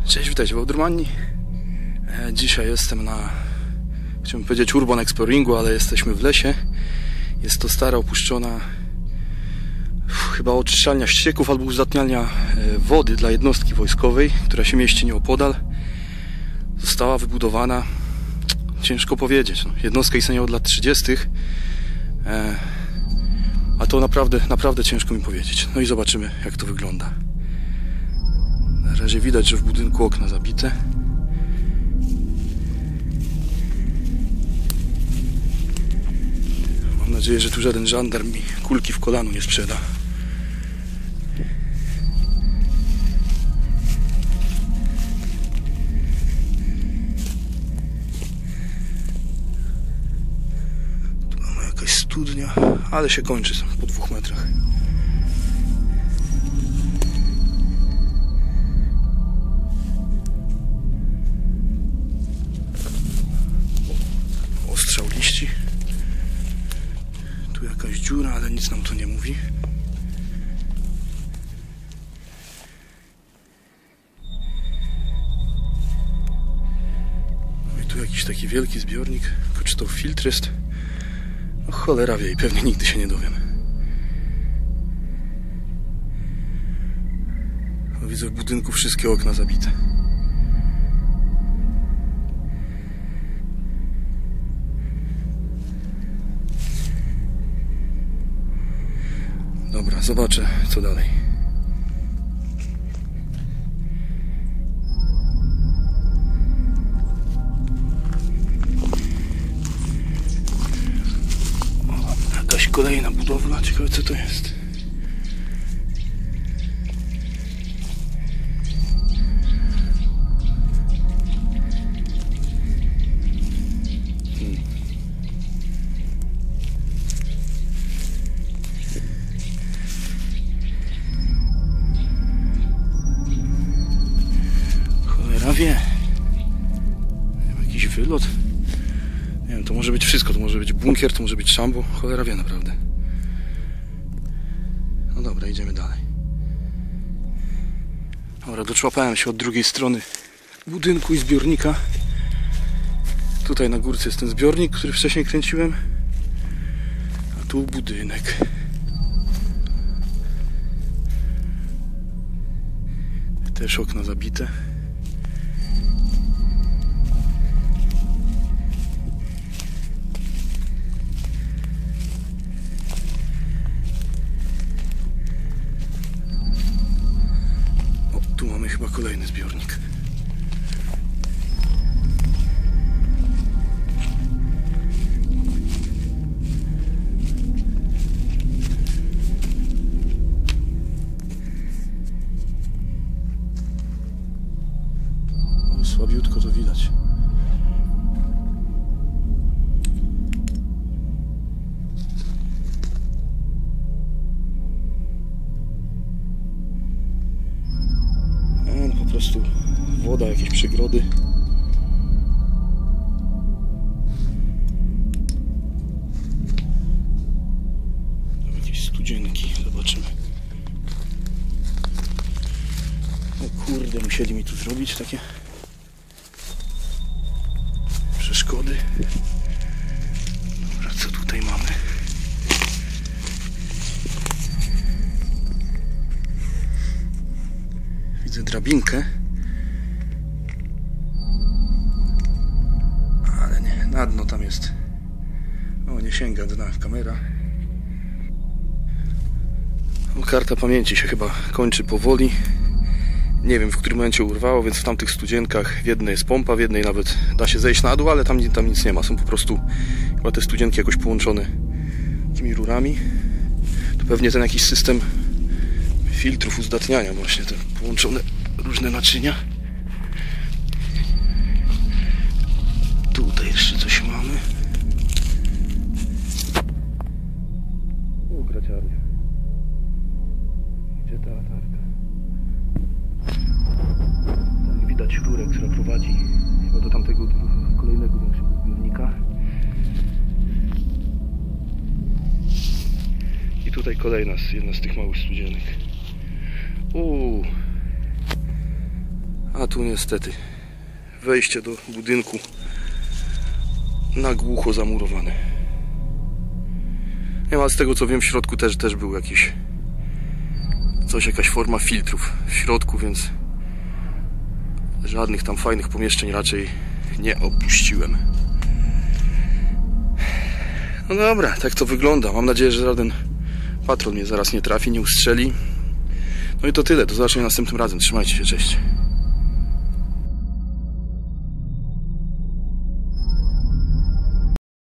Cześć, witajcie w Oudurmanii. Dzisiaj jestem na, chciałbym powiedzieć, urban exploringu, ale jesteśmy w lesie. Jest to stara, opuszczona chyba oczyszczalnia ścieków albo uzdatnialnia wody dla jednostki wojskowej, która się mieści nieopodal. Została wybudowana, ciężko powiedzieć, jednostka istnieje od lat 30. A to naprawdę ciężko mi powiedzieć. No i zobaczymy, jak to wygląda. Na razie widać, że w budynku okna zabite. Mam nadzieję, że tu żaden żandarm mi kulki w kolano nie sprzeda. Tu mamy jakaś studnia, ale się kończy po 2 metrach. Ostrzał liści. Tu jakaś dziura, ale nic nam to nie mówi. No i tu jakiś taki wielki zbiornik. Tylko czy to filtr jest? No cholera wie i pewnie nigdy się nie dowiem. No, widzę w budynku wszystkie okna zabite. Dobra, zobaczę co dalej. O, jakaś kolejna budowla, ciekawe co to jest. Wie. Jakiś wylot. Nie wiem, to może być wszystko. To może być bunkier, to może być szambo. Cholera wie naprawdę. No dobra, idziemy dalej. Dobra, doczłapałem się od drugiej strony budynku i zbiornika. Tutaj na górce jest ten zbiornik, który wcześniej kręciłem. A tu budynek. Też okna zabite. Tu mamy chyba kolejny zbiornik. O, słabiutko to widać. Po prostu woda, jakieś przegrody. Jakieś studzienki, zobaczymy. O kurde, musieli mi tu zrobić takie przeszkody. Dobra, co tutaj mamy? Widzę drabinkę. Ale nie, na dno tam jest. O, nie sięga dna kamera. O, karta pamięci się chyba kończy powoli. Nie wiem, w którym momencie urwało, więc w tamtych studzienkach w jednej jest pompa, w jednej nawet da się zejść na dół, ale tam nic nie ma. Są po prostu chyba te studzienki jakoś połączone tymi rurami. To pewnie ten jakiś system filtrów uzdatniania, właśnie te połączone różne naczynia. Tutaj jeszcze coś mamy. O, graciarnia. Gdzie ta latarka? Tam widać rurę, która prowadzi chyba do tamtego kolejnego większego zbiornika. I tutaj kolejna, jedna z tych małych studzienek. A tu niestety wejście do budynku na głucho zamurowane. Nie ma, z tego co wiem, w środku też był jakiś jakaś forma filtrów w środku, więc żadnych tam fajnych pomieszczeń raczej nie opuściłem. No dobra, tak to wygląda. Mam nadzieję, że żaden patrol mnie zaraz nie trafi, nie ustrzeli. No i to tyle. Do zobaczenia następnym razem. Trzymajcie się, cześć.